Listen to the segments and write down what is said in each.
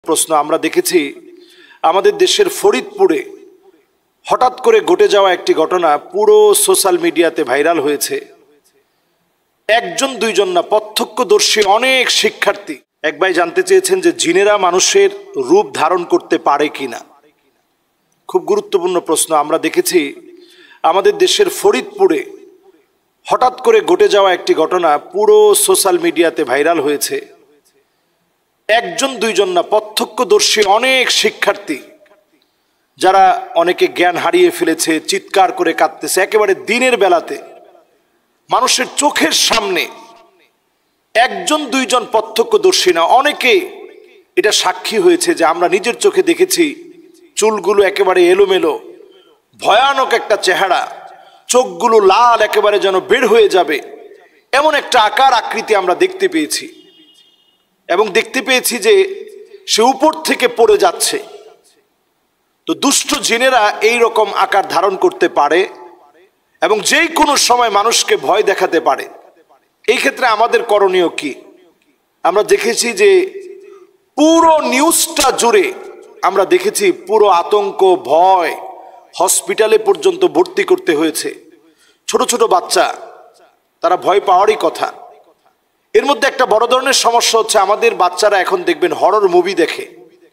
প্রশ্ন আমরা দেখেছি আমাদের দেশের ফরিদপুরে হঠাৎ করে ঘটে যাওয়া একটি ঘটনা পুরো সোশ্যাল মিডিয়াতে ভাইরাল হয়েছে। একজন দুইজন না, প্রত্যক্ষদর্শী অনেক শিক্ষার্থী এক ভাই জানতে চেয়েছেন যে জিনেরা মানুষের রূপ ধারণ করতে পারে কিনা। খুব গুরুত্বপূর্ণ প্রশ্ন। আমরা দেখেছি আমাদের দেশের ফরিদপুরে হঠাৎ করে ঘটে যাওয়া একটি ঘটনা পুরো সোশ্যাল মিডিয়াতে ভাইরাল হয়েছে। একজন দুইজন না, প্রত্যক্ষদর্শী অনেক শিক্ষার্থী যারা অনেকে জ্ঞান হারিয়ে ফেলেছে, চিৎকার করে কাঁদতেছে একেবারে দিনের বেলাতে মানুষের চোখের সামনে। একজন দুইজন প্রত্যক্ষদর্শী না, অনেকে এটা সাক্ষী হয়েছে যে আমরা নিজের চোখে দেখেছি চুলগুলো একেবারে এলোমেলো, ভয়ানক একটা চেহারা, চোখগুলো লাল একেবারে যেন বের হয়ে যাবে এমন একটা আকার আকৃতি আমরা দেখতে পেয়েছি। এবং দেখতে পেয়েছি যে সে উপর থেকে পড়ে যাচ্ছে। তো দুষ্ট জিনেরা এই রকম আকার ধারণ করতে পারে এবং যেই কোনো সময় মানুষকে ভয় দেখাতে পারে। এই ক্ষেত্রে আমাদের করণীয় কি? আমরা দেখেছি যে পুরো নিউজটা জুড়ে আমরা দেখেছি পুরো আতঙ্ক, ভয়, হসপিটালে পর্যন্ত ভর্তি করতে হয়েছে। ছোট ছোট বাচ্চা, তারা ভয় পাওয়ারই কথা। এর মধ্যে একটা বড় ধরনের সমস্যা হচ্ছে আমাদের বাচ্চারা এখন দেখবেন হরর মুভি দেখে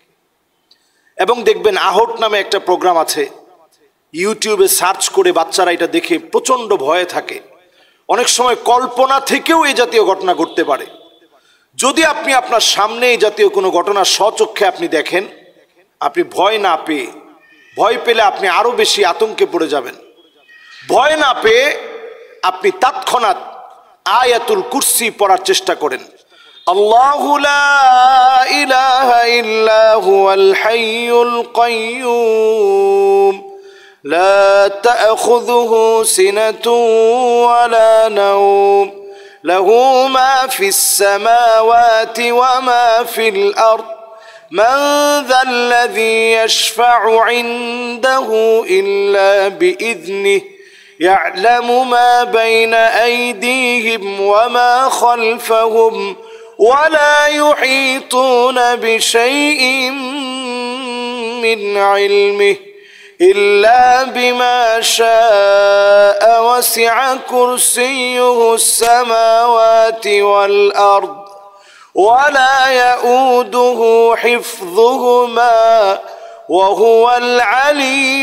এবং দেখবেন আহট নামে একটা প্রোগ্রাম আছে, ইউটিউবে সার্চ করে বাচ্চারা এটা দেখে প্রচন্ড ভয়ে থাকে। অনেক সময় কল্পনা থেকেও এই জাতীয় ঘটনা ঘটতে পারে। যদি আপনি আপনার সামনে এই জাতীয় কোনো ঘটনা স্বচক্ষে আপনি দেখেন, আপনি ভয় না পেয়ে, ভয় পেলে আপনি আরো বেশি আতঙ্কে পড়ে যাবেন। ভয় না পেয়ে আপনি তৎক্ষণাৎ আয়াতুল কুরসি পড়ার চেষ্টা করেন। আল্লাহু লা ইলাহা ইল্লা হুয়াল হাইয়ুল কাইয়্যুম লা তা'খুযুহু সিনাতুন ওয়া লা নাওম লাহু মা ফিস সামাওয়াতি ওয়া মা ফিল আরদ মান যাল্লাযী ইয়াশফা'ু 'ইনদাহু ইল্লা বিইذনিহি يعلم ما بين أيديهم وما خلفهم ولا يحيطون بشيء من علمه إلا بما شاء وسع كرسيه السماوات والأرض ولا يؤوده حفظهما وهو العلي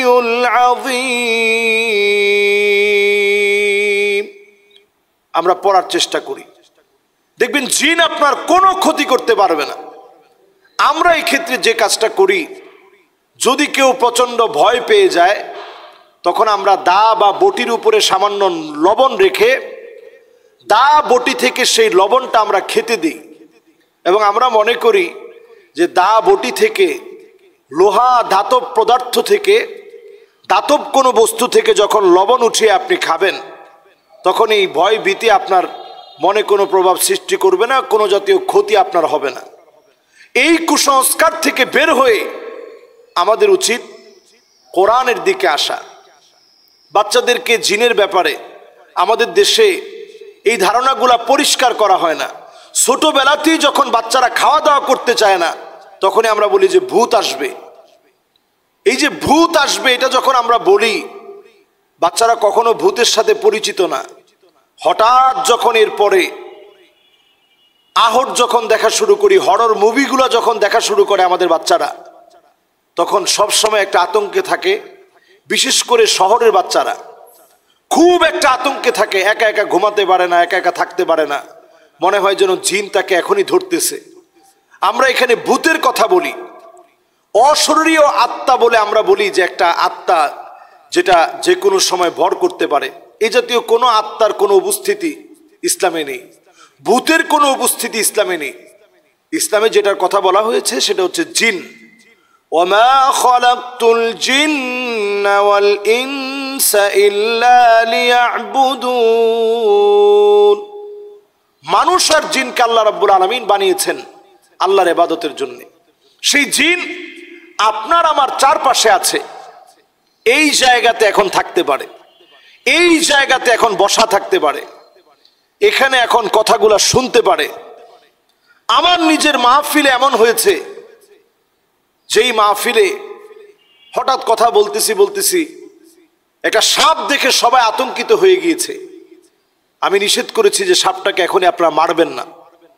العظيم। আমরা পড়ার চেষ্টা করি, দেখবেন জিন আপনার কোনো ক্ষতি করতে পারবে না। আমরা এই ক্ষেত্রে যে কাজটা করি, যদি কেউ প্রচন্ড ভয় পেয়ে যায় তখন আমরা দা বা বটির উপরে সামান্য লবণ রেখে দা বটি থেকে সেই লবণটা আমরা খেতে দিই এবং আমরা মনে করি যে দা বটি থেকে, লোহা ধাতব পদার্থ থেকে, ধাতব কোনো বস্তু থেকে যখন লবণ উঠিয়ে আপনি খাবেন তখন এই ভয় ভীতি আপনার মনে কোনো প্রভাব সৃষ্টি করবে না, কোনো জাতীয় ক্ষতি আপনার হবে না। এই কুসংস্কার থেকে বের হয়ে আমাদের উচিত কোরআনের দিকে আসা। বাচ্চাদেরকে জিনের ব্যাপারে আমাদের দেশে এই ধারণাগুলা পরিষ্কার করা হয় না। ছোটবেলাতেই যখন বাচ্চারা খাওয়া দাওয়া করতে চায় না তখনই আমরা বলি যে ভূত আসবে। এই যে ভূত আসবে এটা যখন আমরা বলি, বাচ্চারা কখনো ভূতের সাথে পরিচিত না। হঠাৎ যখন এরপরে আহট যখন দেখা শুরু করি, হরর মুভিগুলো যখন দেখা শুরু করে আমাদের বাচ্চারা, তখন সব সময় একটা আতঙ্কে থাকে। বিশেষ করে শহরের বাচ্চারা খুব একটা আতঙ্কে থাকে, একা একা ঘুমাতে পারে না, একা একা থাকতে পারে না, মনে হয় যেন জিন তাকে এখনই ধরতেছে। আমরা এখানে ভূতের কথা বলি, অশরীরীয় আত্মা বলে আমরা বলি যে একটা আত্মা যেটা যে কোনো সময় ভর করতে পারে। এই জাতীয় কোনো আত্মার কোনো উপস্থিতি ইসলামে নেই, ভূতের কোনো উপস্থিতি ইসলামে নেই। ইসলামে যেটার কথা বলা হয়েছে সেটা হচ্ছে জিন। ওয়ামা খালাকতুল জিন্না ওয়াল ইনসা ইল্লা লিয়াবুদুন। মানুষ আর জিনকে আল্লাহ রাব্বুল আলামিন বানিয়েছেন আল্লাহর ইবাদতের জন্য। সেই জিন আপনার আমার চারপাশে আছে, এই জায়গাতে এখন থাকতে পারে, এই জায়গাতে এখন বসা থাকতে পারে, এখানে এখন কথাগুলা শুনতে পারে। আমার নিজের মাহফিলে এমন হয়েছে যেই মাহফিলে হঠাৎ কথা বলতেছি একটা সাপ দেখে সবাই আতঙ্কিত হয়ে গিয়েছে। আমি নিষেধ করেছি যে সাপটাকে এখনই আপনারা মারবেন না,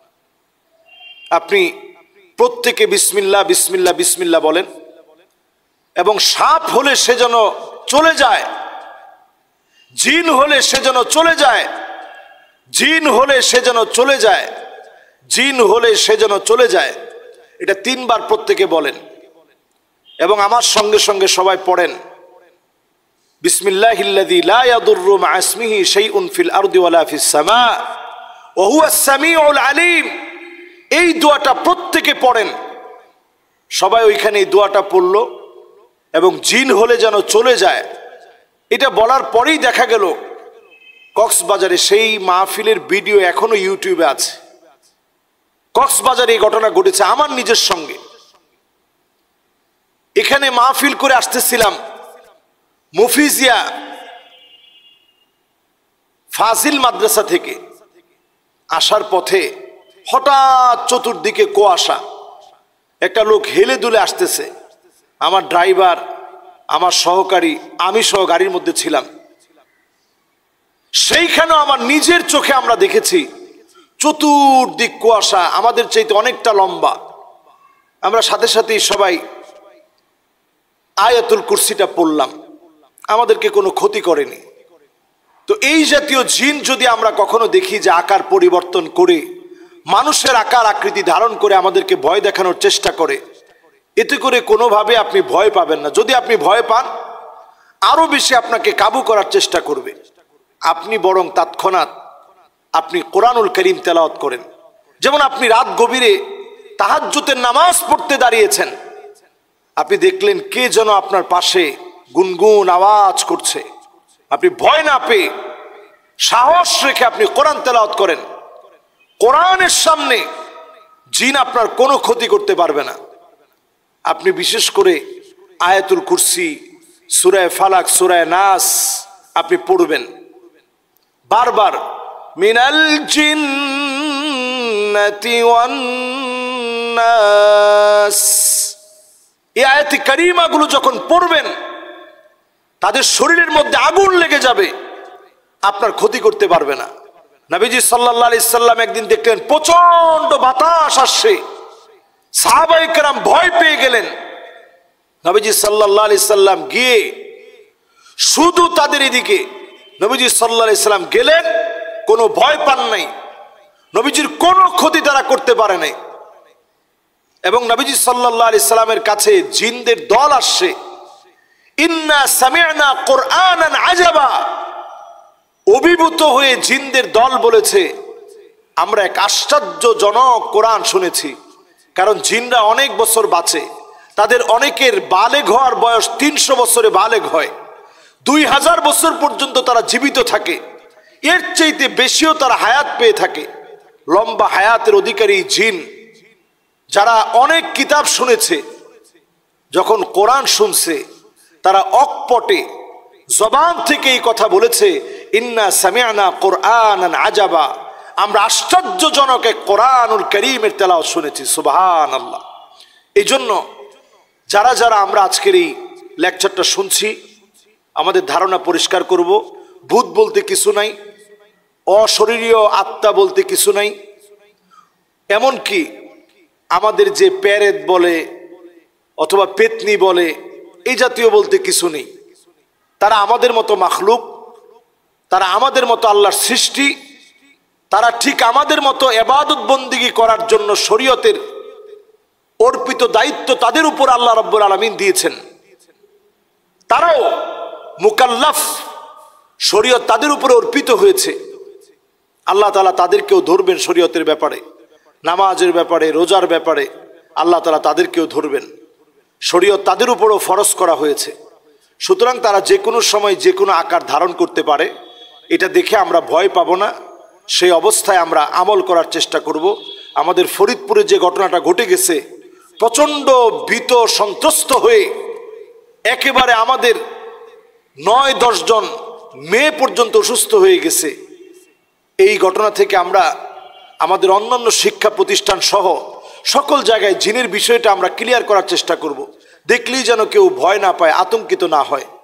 আপনি প্রত্যেকে বিসমিল্লাহ বিসমিল্লাহ বিসমিল্লাহ বলেন, এবং সাপ হলে সে যেন চলে যায়, জিন হলে সে যেন চলে যায়, জিন হলে সে যেন চলে যায়, জিন হলে সে যেন চলে যায়। এটা 3 বার প্রত্যেকে বলেন এবং আমার সঙ্গে সঙ্গে সবাই পড়েন বিসমিল্লাহিল্লাযী লা ইয়াদুররু মা ইসমিহি শাইউন ফিল আরদি ওয়ালা ফিস সামা ওয়া হুয়াস সামিউল আলিম। এই দোয়াটা প্রত্যেকে পড়েন। সবাই ওইখানে এই দোয়াটা পড়লো এবং জিন হলে যেন চলে যায়। এটা বলার পরেই দেখা গেল কক্সবাজারে সেই মাহফিলের ভিডিও এখনো ইউটিউবে আছে। কক্সবাজারে এই ঘটনা ঘটেছে আমার নিজের সঙ্গে। এখানে মাহফিল করে আসতেছিলাম মুফিজিয়া ফাজিল মাদ্রাসা থেকে, আসার পথে হঠাৎ চতুর্দিকে কুয়াশা, একটা লোক হেলে দুলে আসতেছে। আমার ড্রাইভার, আমার সহকারী, আমি সহ গাড়ির মধ্যে ছিলাম। সেইখানেও আমার নিজের চোখে আমরা দেখেছি চতুর্দিক কুয়াশা, আমাদের চাইতে অনেকটা লম্বা। আমরা সাথে সাথেই সবাই আয়াতুল কুরসিটা পড়লাম, আমাদেরকে কোনো ক্ষতি করেনি। তো এই জাতীয় জিন যদি আমরা কখনো দেখি যে আকার পরিবর্তন করে মানুষের আকার আকৃতি ধারণ করে আমাদেরকে ভয় দেখানোর চেষ্টা করে, এতে করে কোনোভাবে আপনি ভয় পাবেন না। যদি আপনি ভয় পান, আরো বেশি আপনাকে কাবু করার চেষ্টা করবে। আপনি বরং তৎক্ষণাৎ আপনি কোরআনুল কারীম তেলাওয়াত করেন। যেমন আপনি রাত গভীরে তাহাজ্জুদের নামাজ পড়তে দাঁড়িয়েছেন, আপনি দেখলেন কে যেন আপনার পাশে গুনগুন আওয়াজ করছে, আপনি ভয় না পেয়ে সাহস রেখে আপনি কোরআন তেলাওয়াত করেন। কোরআনের সামনে জিন আপনার কোনো ক্ষতি করতে পারবে না। আপনি বিশেষ করে আয়াতুল কুরসি, সূরা ফালাক, সূরা নাস আপনি পড়বেন বারবার। মিনাল জিন্নাতি ওয়ান নাস, এই আয়াতি কারিমাগুলো যখন পড়বেন তাদের শরীরের মধ্যে আগুন লেগে যাবে, আপনার ক্ষতি করতে পারবে না। নবীজি সাল্লাল্লাহু আলাইহি সাল্লাম একদিন দেখলেন প্রচন্ড বাতাস আসছে, সাহাবায়ে কেরাম ভয় পেয়ে গেলেন। নবীজি সাল্লাল্লাহু আলাইহি সাল্লাম গিয়ে শুধু তাদের এদিকে নবীজি সাল্লাল্লাহু আলাইহি সাল্লাম গেলেন, কোনো ভয় পান নাই, নবীজির কোনো ক্ষতি তারা করতে পারে নাই। এবং নবীজি সাল্লাল্লাহু আলাইহি সাল্লামের কাছে জিনদের দল আসছে, ইন্না সামি'না কুরআনান আজাবা, অভিভূত হয়ে জিনদের দল বলেছে আমরা এক আশ্চর্যজনক কোরআন শুনেছি। কারণ জিনরা অনেক বছর বাঁচে, তাদের অনেকের বালেগ হওয়ার বয়স 300 বছরে বালেগ হয়, 2000 বছর পর্যন্ত তারা জীবিত থাকে, এর চাইতে বেশিও তারা হায়াত পেয়ে থাকে। লম্বা হায়াতের অধিকারী জিন যারা অনেক কিতাব শুনেছে, যখন কোরআন শুনছে তারা অকপটে জবান থেকে এই কথা বলেছে, ইন্না সামি'না কুরআনান আজাবা, আমরা আশ্চর্যজনক এক কোরআনুল কারীমের তেলাওয়াত শুনেছি। সুবহানাল্লাহ। এই জন্য যারা যারা আমরা আজকের এই লেকচারটা শুনছি, আমাদের ধারণা পরিষ্কার করব, ভূত বলতে কিছু নাই, অশরীরীয় আত্মা বলতে কিছু নাই, এমনকি আমাদের যে প্যারেত বলে অথবা পেতনি বলে এই জাতীয় বলতে কিছু নেই। তারা আমাদের মতো মাখলুক, তারা আমাদের মতো আল্লাহর সৃষ্টি, তারা ঠিক আমাদের মতো ইবাদত বন্দেগী করার জন্য শরীয়তের অর্পিত দায়িত্ব তাদের উপর আল্লাহ রাব্বুল আলামিন দিয়েছেন। তারাও মুকাল্লাফ, শরীয়ত তাদের উপরে অর্পিত হয়েছে। আল্লাহ তাআলা তাদেরকেও ধরবেন শরীয়তের ব্যাপারে, নামাজের ব্যাপারে, রোজার ব্যাপারে আল্লাহ তাআলা তাদেরকেও ধরবেন। শরীয়ত তাদের উপরও ফরজ করা হয়েছে। সুতরাং তারা যে কোনো সময় যে কোনো আকার ধারণ করতে পারে, এটা দেখে আমরা ভয় পাবো না, সেই অবস্থায় আমরা আমল করার চেষ্টা করব। আমাদের ফরিদপুরে যে ঘটনাটা ঘটে গেছে, প্রচণ্ড ভীত সন্ত্রস্ত হয়ে একেবারে আমাদের 9-10 জন মেয়ে পর্যন্ত অসুস্থ হয়ে গেছে। এই ঘটনা থেকে আমরা আমাদের অন্যান্য শিক্ষা প্রতিষ্ঠান সহ সকল জায়গায় জিনের বিষয়টা আমরা ক্লিয়ার করার চেষ্টা করব। দেখলেই যেন কেউ ভয় না পায়, আতঙ্কিত না হয়।